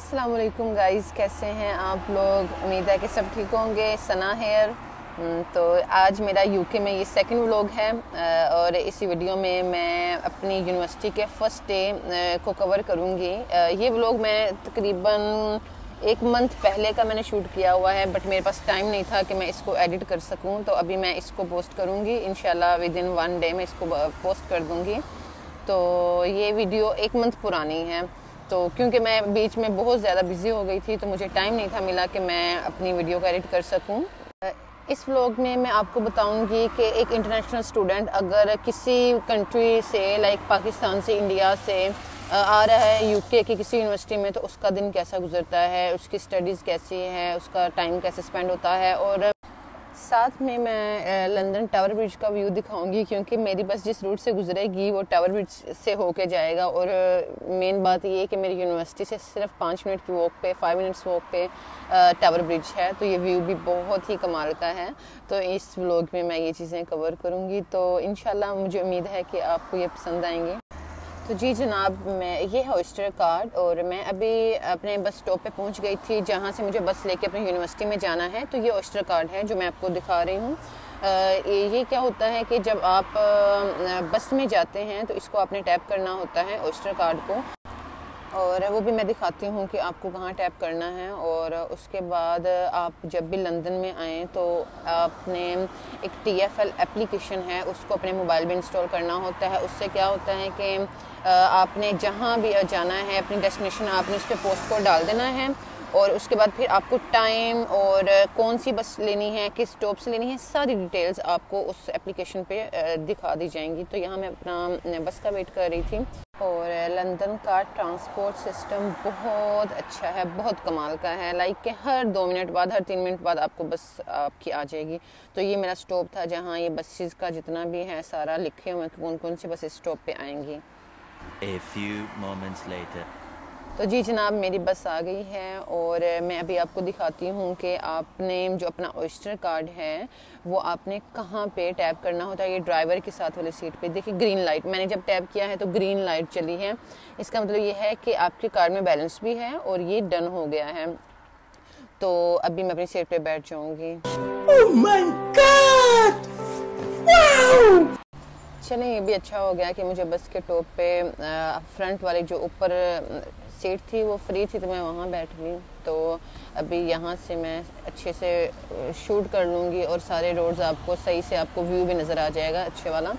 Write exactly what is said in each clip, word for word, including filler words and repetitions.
अस्सलाम वालेकुम गाइस, कैसे हैं आप लोग। उम्मीद है कि सब ठीक होंगे। सना हेयर। तो आज मेरा यूके में ये सेकंड व्लॉग है और इसी वीडियो में मैं अपनी यूनिवर्सिटी के फर्स्ट डे को कवर करूँगी। ये व्लॉग मैं तकरीबन एक मंथ पहले का मैंने शूट किया हुआ है, बट मेरे पास टाइम नहीं था कि मैं इसको एडिट कर सकूं। तो अभी मैं इसको पोस्ट करूंगी इंशाल्लाह, विद इन वन डे मैं इसको पोस्ट कर दूंगी। तो ये वीडियो एक मंथ पुरानी है, तो क्योंकि मैं बीच में बहुत ज़्यादा बिजी हो गई थी तो मुझे टाइम नहीं था मिला कि मैं अपनी वीडियो को एडिट कर सकूं। इस व्लॉग में मैं आपको बताऊंगी कि एक इंटरनेशनल स्टूडेंट अगर किसी कंट्री से लाइक पाकिस्तान से, इंडिया से आ रहा है यूके की किसी यूनिवर्सिटी में, तो उसका दिन कैसा गुजरता है, उसकी स्टडीज़ कैसी है, उसका टाइम कैसे स्पेंड होता है। और साथ में मैं लंदन टावर ब्रिज का व्यू दिखाऊंगी, क्योंकि मेरी बस जिस रूट से गुजरेगी वो टावर ब्रिज से होके जाएगा। और मेन बात ये है कि मेरी यूनिवर्सिटी से सिर्फ पाँच मिनट की वॉक पे, फाइव मिनट्स वॉक पे टावर ब्रिज है, तो ये व्यू भी बहुत ही कमाल का है। तो इस व्लॉग में मैं ये चीज़ें कवर करूँगी, तो इंशाल्लाह मुझे उम्मीद है कि आपको ये पसंद आएंगे। तो जी जनाब, मैं ये है ऑयस्टर कार्ड और मैं अभी अपने बस स्टॉप पे पहुंच गई थी जहां से मुझे बस लेके अपनी यूनिवर्सिटी में जाना है। तो ये ऑयस्टर कार्ड है जो मैं आपको दिखा रही हूँ। ये क्या होता है कि जब आप बस में जाते हैं तो इसको आपने टैप करना होता है ऑयस्टर कार्ड को, और वो भी मैं दिखाती हूँ कि आपको कहाँ टैप करना है। और उसके बाद आप जब भी लंदन में आएँ तो आपने एक टी एफ एल एप्लीकेशन है उसको अपने मोबाइल में इंस्टॉल करना होता है। उससे क्या होता है कि आपने जहाँ भी जाना है अपनी डेस्टिनेशन आपने उस पर पोस्ट कोड डाल देना है, और उसके बाद फिर आपको टाइम और कौन सी बस लेनी है, किस स्टॉप से लेनी है, सारी डिटेल्स आपको उस एप्लीकेशन पे दिखा दी जाएंगी। तो यहाँ मैं अपना बस का वेट कर रही थी। और लंदन का ट्रांसपोर्ट सिस्टम बहुत अच्छा है, बहुत कमाल का है। लाइक कि हर दो मिनट बाद, हर तीन मिनट बाद आपको बस आपकी आ जाएगी। तो ये मेरा स्टॉप था जहाँ ये बसेस का जितना भी है सारा लिखे हुए हैं कि कौन कौन सी बसेस स्टॉप पे आएंगी। A few moments later. तो जी जनाब, मेरी बस आ गई है और मैं अभी आपको दिखाती हूँ कि आपने जो अपना ऑयस्टर कार्ड है वो आपने कहाँ पे टैप करना होता है। ये ड्राइवर के साथ वाली सीट पे देखिए ग्रीन लाइट, मैंने जब टैप किया है तो ग्रीन लाइट चली है। इसका मतलब ये है कि आपके कार्ड में बैलेंस भी है और ये डन हो गया है। तो अभी मैं अपनी सीट पे बैठ जाऊँगी। Oh my God! Wow! चलिए, ये भी अच्छा हो गया कि मुझे बस के टॉप पे फ्रंट वाली जो ऊपर सीट थी वो फ्री थी, तो मैं वहाँ बैठ गई। तो अभी यहाँ से मैं अच्छे से शूट कर लूँगी और सारे रोड्स आपको सही से, आपको व्यू भी नज़र आ जाएगा अच्छे वाला।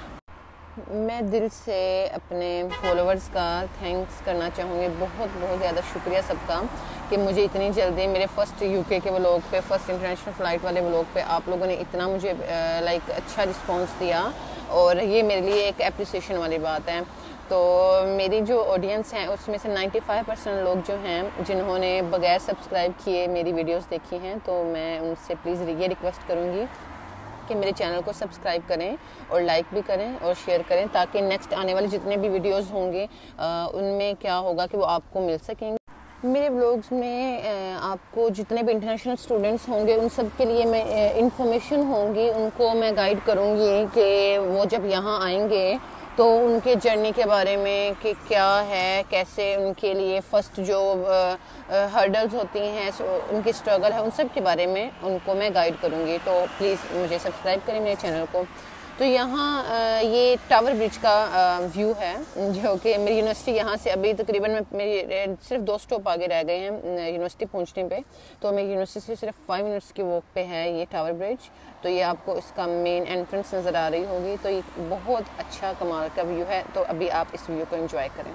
मैं दिल से अपने फॉलोअर्स का थैंक्स करना चाहूँगी, बहुत बहुत ज़्यादा शुक्रिया सबका कि मुझे इतनी जल्दी मेरे फर्स्ट यूके के व्लॉग पे, फर्स्ट इंटरनेशनल फ़्लाइट वाले व्लॉग पे आप लोगों ने इतना मुझे लाइक अच्छा रिस्पांस दिया, और ये मेरे लिए एक एप्रिसिएशन वाली बात है। तो मेरी जो ऑडियंस है उसमें से पचानवे परसेंट लोग जो हैं जिन्होंने बगैर सब्सक्राइब किए मेरी वीडियोस देखी हैं, तो मैं उनसे प्लीज़ ये रिक्वेस्ट करूँगी कि मेरे चैनल को सब्सक्राइब करें और लाइक भी करें और शेयर करें, ताकि नेक्स्ट आने वाले जितने भी वीडियोस होंगे उनमें क्या होगा कि वो आपको मिल सकेंगे। मेरे व्लॉग्स में आपको जितने भी इंटरनेशनल स्टूडेंट्स होंगे उन सब के लिए मैं इंफॉर्मेशन होंगी, उनको मैं गाइड करूँगी कि वो जब यहाँ आएंगे तो उनके जर्नी के बारे में कि क्या है, कैसे उनके लिए फ़र्स्ट जो हर्डल्स होती हैं, उनकी स्ट्रगल है, उन सब के बारे में उनको मैं गाइड करूँगी। तो प्लीज़ मुझे सब्सक्राइब करें मेरे चैनल को। तो यहाँ ये टावर ब्रिज का व्यू है जो कि मेरी यूनिवर्सिटी यहाँ से अभी तकरीबन मेरी सिर्फ दो स्टॉप आगे रह गए हैं यूनिवर्सिटी पहुँचने पे। तो मेरी यूनिवर्सिटी से सिर्फ फाइव मिनट्स की वॉक पे है ये टावर ब्रिज। तो ये आपको इसका मेन एंट्रेंस नज़र आ रही होगी। तो ये बहुत अच्छा कमाल का व्यू है। तो अभी आप इस व्यू को एंजॉय करें।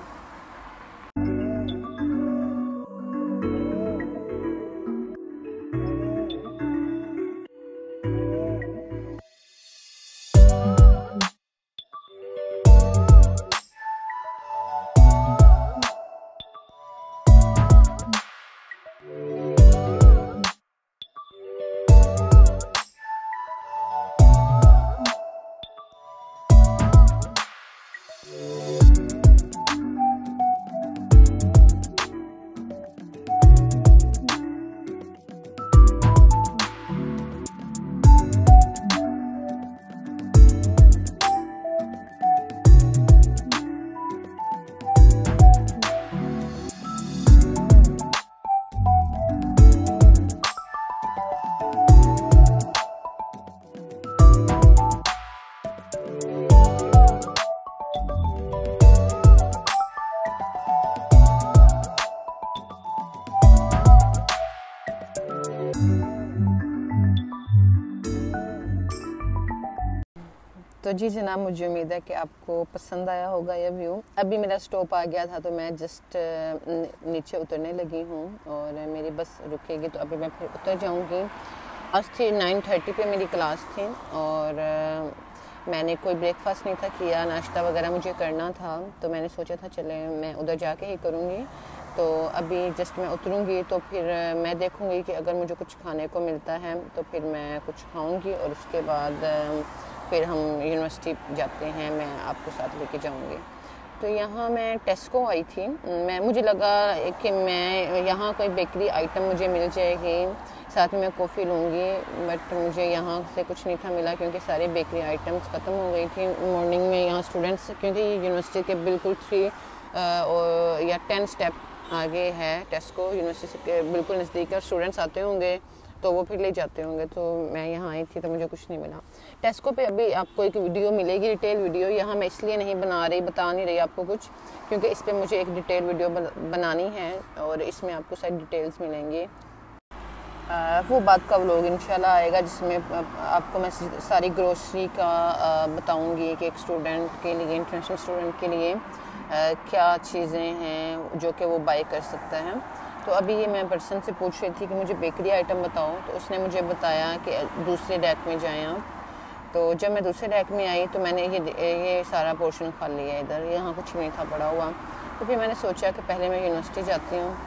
तो जी जनाब, मुझे उम्मीद है कि आपको पसंद आया होगा यह व्यू। अभी मेरा स्टॉप आ गया था तो मैं जस्ट नीचे उतरने लगी हूँ और मेरी बस रुकेगी तो अभी मैं फिर उतर जाऊँगी। आज थी नाइन थर्टी पे मेरी क्लास थी और मैंने कोई ब्रेकफास्ट नहीं था किया, नाश्ता वगैरह मुझे करना था तो मैंने सोचा था चले मैं उधर जाके ही करूँगी। तो अभी जस्ट मैं उतरूँगी तो फिर मैं देखूँगी कि अगर मुझे कुछ खाने को मिलता है तो फिर मैं कुछ खाऊँगी और उसके बाद फिर हम यूनिवर्सिटी जाते हैं, मैं आपको साथ लेके जाऊँगी। तो यहाँ मैं टेस्को आई थी, मैं मुझे लगा कि मैं यहाँ कोई बेकरी आइटम मुझे मिल जाएगी, साथ में मैं कॉफ़ी लूँगी, बट मुझे यहाँ से कुछ नहीं था मिला क्योंकि सारे बेकरी आइटम्स ख़त्म हो गई थी। मॉर्निंग में यहाँ स्टूडेंट्स, क्योंकि यूनिवर्सिटी के बिल्कुल थ्री और या टेन स्टेप आगे है टेस्को, यूनिवर्सिटी के बिल्कुल नज़दीक है। स्टूडेंट्स आते होंगे तो वो फिर ले जाते होंगे, तो मैं यहाँ आई थी तो मुझे कुछ नहीं मिला। टेस्को पे अभी आपको एक वीडियो मिलेगी, डिटेल वीडियो। यहाँ मैं इसलिए नहीं बना रही, बता नहीं रही आपको कुछ, क्योंकि इस पर मुझे एक डिटेल वीडियो बनानी है और इसमें आपको सारी डिटेल्स मिलेंगी। आ, वो बात का व्लॉग इंशाल्लाह आएगा जिसमें आपको मैं सारी ग्रोसरी का बताऊँगी कि एक स्टूडेंट के लिए, इंटरनेशनल स्टूडेंट के लिए आ, क्या चीज़ें हैं जो कि वो बाय कर सकता है। तो अभी ये मैं पर्सन से पूछ रही थी कि मुझे बेकरी आइटम बताओ, तो उसने मुझे बताया कि दूसरे रैक में जाएं आप। तो जब मैं दूसरे रैक में आई तो मैंने ये ये सारा पोर्शन खा लिया, इधर यहाँ कुछ नहीं था पड़ा हुआ। तो फिर मैंने सोचा कि पहले मैं यूनिवर्सिटी जाती हूँ।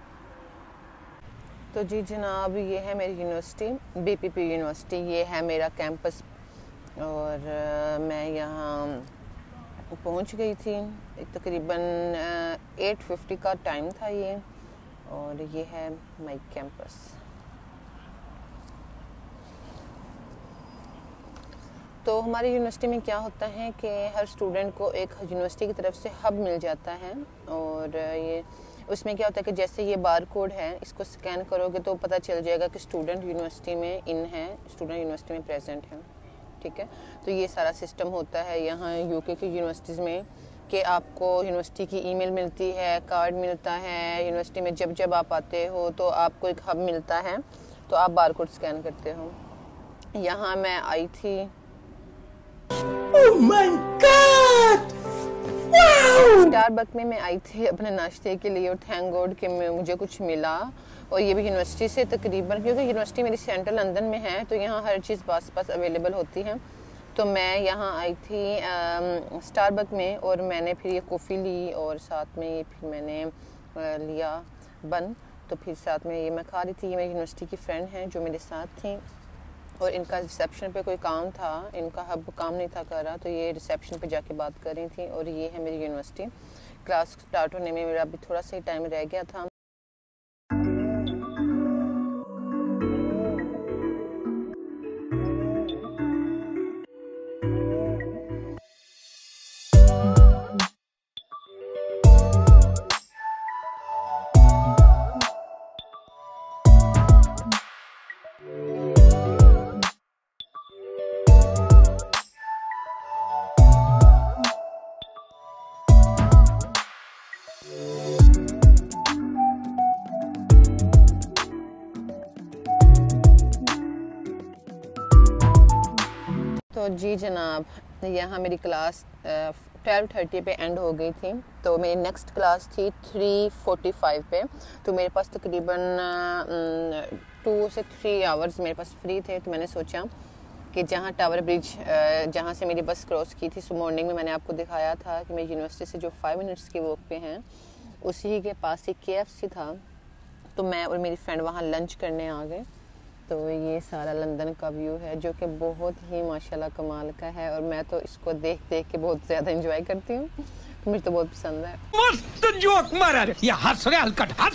तो जी जनाब, ये है मेरी यूनिवर्सिटी, बीपीपी यूनिवर्सिटी, ये है मेरा कैंपस और मैं यहाँ पहुँच गई थी। तकरीबन एट फिफ्टी का टाइम था ये, और ये है माई कैंपस। तो हमारी यूनिवर्सिटी में क्या होता है कि हर स्टूडेंट को एक यूनिवर्सिटी की तरफ से हब मिल जाता है और ये उसमें क्या होता है कि जैसे ये बार कोड है, इसको स्कैन करोगे तो पता चल जाएगा कि स्टूडेंट यूनिवर्सिटी में इन है, स्टूडेंट यूनिवर्सिटी में प्रेजेंट है। ठीक है, तो ये सारा सिस्टम होता है यहाँ यूके की यूनिवर्सिटीज़ में कि आपको यूनिवर्सिटी की ईमेल मिलती है, कार्ड मिलता है। यूनिवर्सिटी में जब जब आप आते हो तो आपको एक हब मिलता है, तो आप बार कोड स्कैन करते हो। यहाँ मैं आई थी। Oh my God! Wow! Starbucks में मैं आई थी अपने नाश्ते के लिए और थैंक गॉड कि मुझे कुछ मिला, और ये भी यूनिवर्सिटी से तकरीबन, क्योंकि यूनिवर्सिटी मेरी सेंट्रल लंदन में है तो यहाँ हर चीज़ पास पास अवेलेबल होती है। तो मैं यहाँ आई थी स्टारबक में और मैंने फिर ये कॉफ़ी ली और साथ में ये फिर मैंने आ, लिया बन। तो फिर साथ में ये मैं खा रही थी। ये मेरी यूनिवर्सिटी की फ्रेंड हैं जो मेरे साथ थी और इनका रिसेप्शन पे कोई काम था, इनका हब काम नहीं था कर रहा, तो ये रिसेप्शन पे जाके बात कर रही थी। और ये है मेरी यूनिवर्सिटी। क्लास स्टार्ट होने में मेरा अभी थोड़ा सा ही टाइम रह गया था। तो जी जनाब, यहाँ मेरी क्लास ट्वेल्व थर्टी पे एंड हो गई थी, तो मेरी नेक्स्ट क्लास थी थ्री फोर्टी फाइव पे। तो मेरे पास तकरीबन टू से थ्री आवर्स मेरे पास फ्री थे। तो मैंने सोचा कि जहाँ टावर ब्रिज, जहाँ से मेरी बस क्रॉस की थी, सो मॉर्निंग में मैंने आपको दिखाया था कि मेरी यूनिवर्सिटी से जो फाइव मिनट्स की वॉक पे हैं, उसी के पास एक के एफ सी था। तो मैं और मेरी फ्रेंड वहाँ लंच करने आ गए। तो ये सारा लंदन का व्यू है जो कि बहुत ही माशाल्लाह कमाल का है, और मैं तो इसको देख देख के बहुत ज़्यादा एंजॉय करती हूँ। तो मुझे तो बहुत पसंद है। मस्त जोक मारा रे, ये हंस रहे हलकट हंस।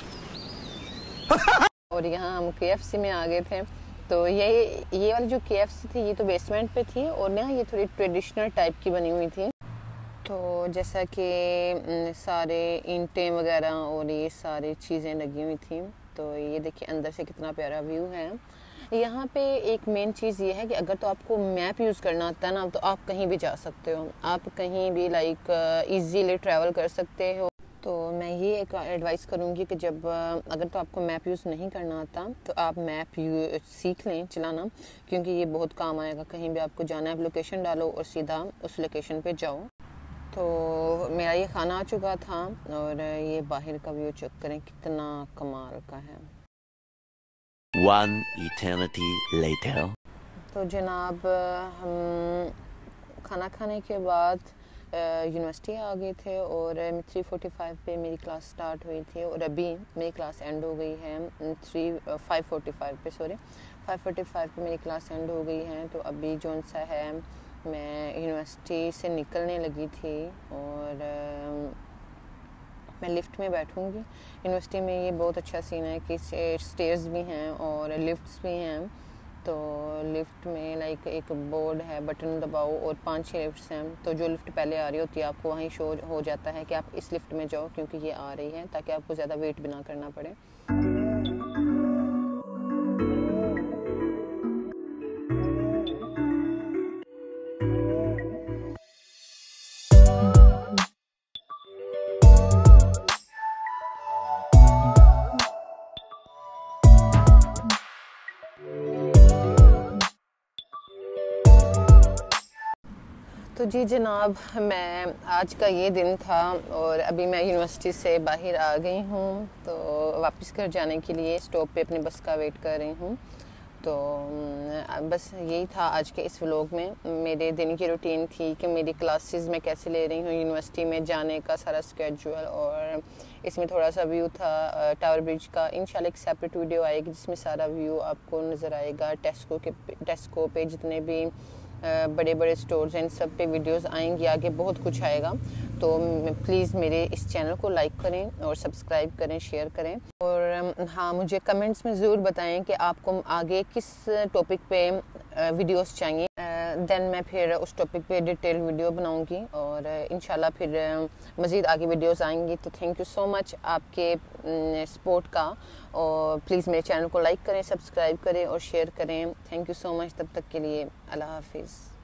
और यहाँ हम के एफ सी में आ गए थे। तो ये ये वाली जो के एफ सी थी ये तो बेसमेंट पे थी और ना ये थोड़ी ट्रेडिशनल टाइप की बनी हुई थी। तो जैसा कि सारे ईंटें वगैरह और ये सारी चीज़ें लगी हुई थी। तो ये देखिए अंदर से कितना प्यारा व्यू है। यहाँ पे एक मेन चीज़ ये है कि अगर तो आपको मैप यूज़ करना आता है ना, तो आप कहीं भी जा सकते हो, आप कहीं भी लाइक इजीली ट्रैवल कर सकते हो। तो मैं ये एक एडवाइस करूँगी कि जब अगर तो आपको मैप यूज़ नहीं करना आता तो आप मैप यू सीख लें चलाना, क्योंकि ये बहुत काम आएगा। कहीं भी आपको जाना है, लोकेशन डालो और सीधा उस लोकेशन पे जाओ। तो मेरा ये खाना आ चुका था और ये बाहर का व्यू चेक करें कितना कमाल का है। One eternity later. तो जनाब हम खाना खाने के बाद यूनिवर्सिटी आ गए थे और थ्री फोर्टी फाइव पे मेरी क्लास स्टार्ट हुई थी और अभी मेरी क्लास एंड हो गई है थ्री फाइव फोर्टी फाइव पे सॉरी फाइव फोर्टी फाइव पे मेरी क्लास एंड हो गई है। तो अभी जो सा है मैं यूनिवर्सिटी से निकलने लगी थी और मैं लिफ्ट में बैठूंगी। यूनिवर्सिटी में ये बहुत अच्छा सीन है कि स्टेयर्स भी हैं और लिफ्ट्स भी हैं। तो लिफ्ट में लाइक एक बोर्ड है, बटन दबाओ और पांच छह लिफ्ट्स हैं। तो जो लिफ्ट पहले आ रही होती है आपको वहीं शो हो जाता है कि आप इस लिफ्ट में जाओ क्योंकि ये आ रही है, ताकि आपको ज़्यादा वेट भी ना करना पड़े। तो जी जनाब, मैं आज का ये दिन था और अभी मैं यूनिवर्सिटी से बाहर आ गई हूँ। तो वापस घर जाने के लिए स्टॉप पे अपनी बस का वेट कर रही हूँ। तो बस यही था आज के इस व्लॉग में। मेरे दिन की रूटीन थी कि मेरी क्लासेस मैं कैसे ले रही हूँ, यूनिवर्सिटी में जाने का सारा स्केड्यूल, और इसमें थोड़ा सा व्यू था टावर ब्रिज का। इंशाल्लाह एक सेपरेट वीडियो आएगी जिसमें सारा व्यू आपको नज़र आएगा। टेस्को के टेस्को पे जितने भी बड़े बड़े स्टोर्स हैं, इन सब पे वीडियोस आएंगी, आगे बहुत कुछ आएगा। तो प्लीज़ मेरे इस चैनल को लाइक करें और सब्सक्राइब करें, शेयर करें। और हाँ, मुझे कमेंट्स में ज़रूर बताएं कि आपको आगे किस टॉपिक पे वीडियोस चाहिए। देन मैं फिर उस टॉपिक पे डिटेल वीडियो बनाऊंगी और इंशाल्लाह फिर मज़ीद आगे वीडियोस आएंगी। तो थैंक यू सो मच आपके सपोर्ट का, और प्लीज़ मेरे चैनल को लाइक करें, सब्सक्राइब करें और शेयर करें। Thank you so much. तब तक के लिए अल्लाह हाफिज़।